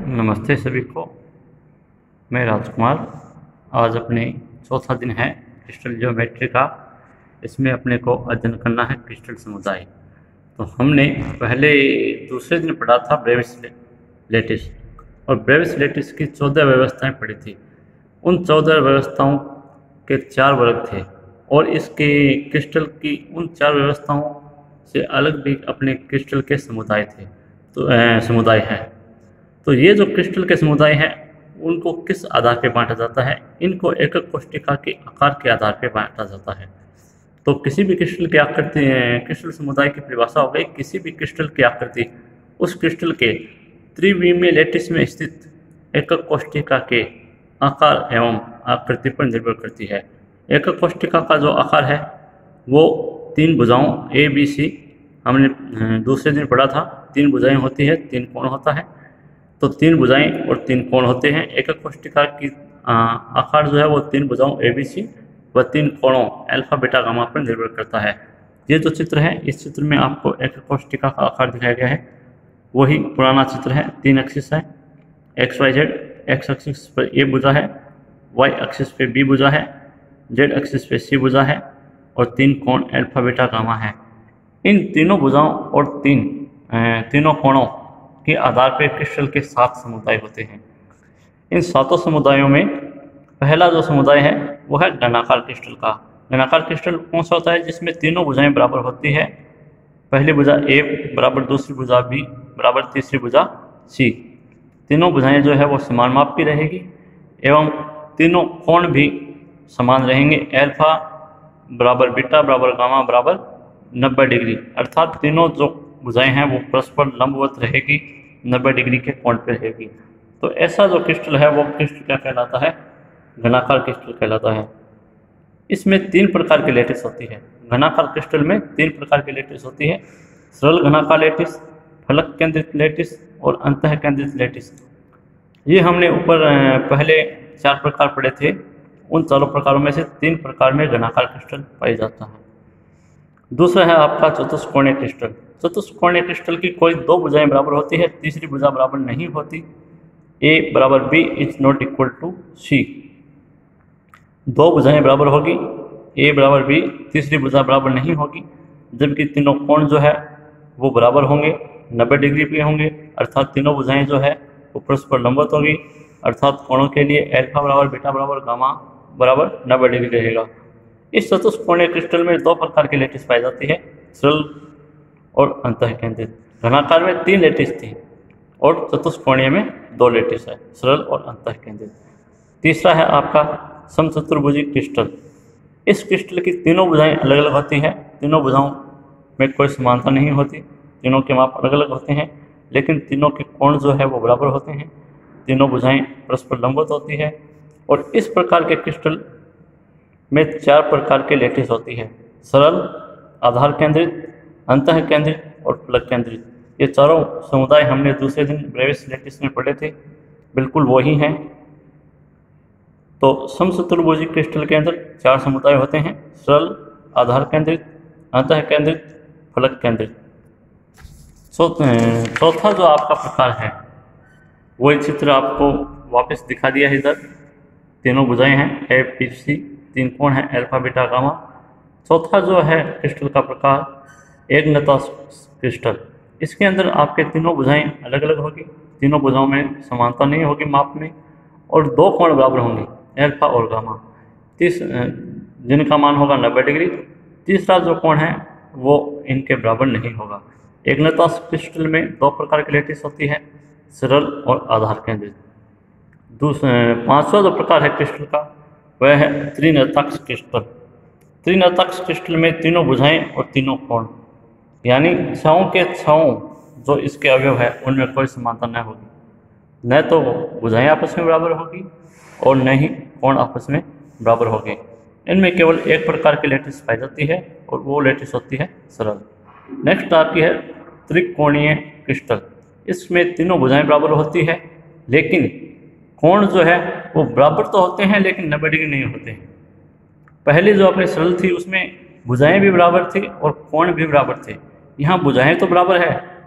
नमस्ते सभी को। मैं राजकुमार। आज अपने चौथा दिन है क्रिस्टल ज्योमेट्री का। इसमें अपने को अध्ययन करना है क्रिस्टल समुदाय। तो हमने पहले दूसरे दिन पढ़ा था ब्रेविस लेटिस, और ब्रेविस लेटिस की 14 व्यवस्थाएं पढ़ी थी। उन 14 व्यवस्थाओं के 4 वर्ग थे, और इसके क्रिस्टल की उन 4 व्यवस्थाओं से अलग भी अपने क्रिस्टल के समुदाय थे। तो समुदाय हैं। तो ये जो क्रिस्टल के समुदाय हैं उनको किस आधार पर बांटा जाता है? इनको एकक कोष्ठिका के आकार के आधार पर बांटा जाता है। तो किसी भी क्रिस्टल की आकृति, क्रिस्टल समुदाय की परिभाषा हो गई किसी भी क्रिस्टल की आकृति उस क्रिस्टल के त्रिविमीय लैटिस में स्थित एकक कोष्ठिका के आकार एवं आकृति पर निर्भर करती है। एकक कोष्ठिका का जो आकार है वो 3 भुजाओं ए बी सी, हमने दूसरे दिन पढ़ा था। 3 भुजाएं होती है, 3 कोण होता है। तो 3 भुजाएं और 3 कोण होते हैं। एकक कोष्ठिका की आकार जो है वो 3 भुजाओं ए बी सी व 3 कोणों अल्फा बीटा गामा पर निर्भर करता है। ये जो चित्र है, इस चित्र में आपको एकक कोष्ठिका का आकार दिखाया गया है। वही पुराना चित्र है। 3 एक्सिस है, X Y Z. X axis पर ए भुजा है, वाई एक्सिस पे बी भुजा है, जेड एक्सिस पे सी भुजा है, और 3 कोण अल्फा बीटा गामा है। इन तीनों भुजाओं और तीनों कोणों के आधार पर क्रिस्टल के 7 समुदाय होते हैं। इन 7 समुदायों में पहला जो समुदाय है वो है घनाकार क्रिस्टल का। घनाकार क्रिस्टल कौन सा होता है? जिसमें तीनों भुजाएं बराबर होती है। पहली भुजा ए बराबर दूसरी भुजा बी बराबर तीसरी भुजा सी। तीनों भुजाएं जो है वो समान माप की रहेगी, एवं तीनों कोण भी समान रहेंगे। अल्फा बराबर बीटा बराबर गामा बराबर 90 डिग्री, अर्थात तीनों जो भुजाएं हैं वो परस्पर लंबवत रहेगी, 90 डिग्री के कोण पर रहेगी। तो ऐसा जो क्रिस्टल है वो क्रिस्टल क्या कहलाता है? घनाकार क्रिस्टल कहलाता है। इसमें 3 प्रकार की लैटिस होती है। घनाकार क्रिस्टल में 3 प्रकार की लैटिस होती है: सरल घनाकार लैटिस, फलक केंद्रित लैटिस और अंतः केंद्रित लैटिस। ये हमने ऊपर पहले 4 प्रकार पढ़े थे। उन 4 प्रकारों में से 3 प्रकार में घनाकार क्रिस्टल पाया जाता है। दूसरा है आपका चतुष्कोणीय क्रिस्टल। चतुष्कोणीय क्रिस्टल की कोई 2 भुजाएं बराबर होती है, तीसरी भुजा बराबर नहीं होती। ए बराबर B is not equal to C. 2 भुजाएं बराबर होगी, ए बराबर बी, तीसरी भुजा बराबर नहीं होगी, जबकि तीनों कोण जो है वो बराबर होंगे, 90 डिग्री पे होंगे, अर्थात तीनों भुजाएं जो है वो परस्पर लंबवत होगी, अर्थात कोणों के लिए अल्फा बराबर बीटा बराबर गामा बराबर 90 डिग्री रहेगा। इस चतुष्कोणीय क्रिस्टल में 2 प्रकार की लैटिस पाई जाती है, सरल और अंतः केंद्रित। घनाकार में 3 लैटिस थी और चतुष्कोणीय में 2 लैटिस है, सरल और अंतः केंद्रित। तीसरा है आपका समचतुर्भुजी क्रिस्टल। इस क्रिस्टल की तीनों भुजाएं अलग अलग होती हैं। तीनों भुजाओं में कोई समानता नहीं होती, तीनों के माप अलग अलग होते हैं, लेकिन तीनों के कोण जो है वो बराबर होते हैं। तीनों भुजाएं परस्पर लंबवत होती है। और इस प्रकार के क्रिस्टल में 4 प्रकार के लैटिस होती है: सरल, आधार केंद्रित, अंतः केंद्रित और फलक केंद्रित। ये चारों समुदाय हमने दूसरे दिन ब्रेविस लैटिस में पढ़े थे, बिल्कुल वही हैं। तो समचतुर्भुजी क्रिस्टल के अंदर 4 समुदाय होते हैं: सरल, आधार केंद्रित, अंतः केंद्रित, फलक केंद्रित। चौथा जो आपका प्रकार है वही चित्र आपको वापस दिखा दिया है। इधर तीनों भुजाएं हैं ए बी सी, 3 कोण हैं अल्फा बीटा गामा। चौथा जो है क्रिस्टल का प्रकार एकघनता क्रिस्टल। इसके अंदर आपके तीनों भुजाएं अलग अलग होगी, तीनों भुजाओं में समानता नहीं होगी माप में, और 2 कोण बराबर होंगे, अल्फा और गामा, जिनका मान होगा 90 डिग्री। तीसरा जो कोण है वो इनके बराबर नहीं होगा। एकघनता क्रिस्टल में 2 प्रकार की लैटिस होती है, सरल और आधार केंद्रित। 5वां जो प्रकार है क्रिस्टल का वह है त्रिनताक्ष क्रिस्टल। त्रिनताक्ष क्रिस्टल में तीनों भुजाएं और तीनों कोण, यानी छाओं के छाओं जो इसके अवयव है उनमें कोई समानता न होगी। न तो भुजाएं आपस में बराबर होगी और न ही कोण आपस में बराबर होंगे। इनमें केवल एक प्रकार की लैटिस पाई जाती है और वो लैटिस होती है सरल। नेक्स्ट आपकी है त्रिकोणीय क्रिस्टल। इसमें तीनों भुजाएं बराबर होती है, लेकिन कोण जो है वो बराबर तो होते हैं लेकिन 90 डिग्री नहीं होते हैं। पहले जो अपनी सरल थी उसमें भुजाएं भी बराबर थी और कोण भी बराबर थे। यहाँ भुजाएं तो बराबर है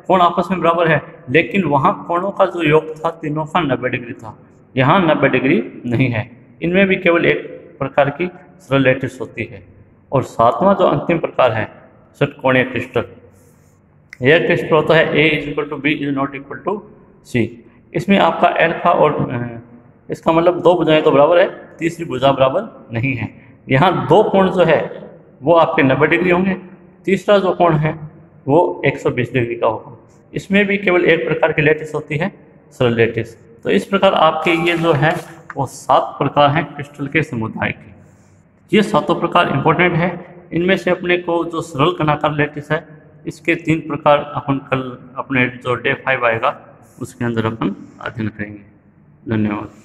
कोण आपस में बराबर है, लेकिन वहाँ कोणों का जो योग था तीनों का 90 डिग्री था, यहाँ 90 डिग्री नहीं है। इनमें भी केवल एक प्रकार की सरल लैटिस होती है। और सातवां जो अंतिम प्रकार है षटकोणीय क्रिस्टल, यह क्रिस्टल होता है A = B ≠ C। इसमें आपका अल्फा और इसका मतलब दो भुजाएं तो बराबर है, तीसरी भुजा बराबर नहीं है। यहाँ दो कोण जो है वो आपके 90 डिग्री होंगे, तीसरा जो कोण है वो 120 डिग्री का होगा। इसमें भी केवल एक प्रकार की लैटिस होती है, सरल लैटिस। तो इस प्रकार आपके ये जो है वो 7 प्रकार हैं क्रिस्टल के समुदाय के। ये सातों प्रकार इंपॉर्टेंट है। इनमें से अपने को जो सरल कणाकार लैटिस है इसके 3 प्रकार अपन कल अपने जो डे 5 आएगा उसके अंदर अपन अध्ययन करेंगे। धन्यवाद।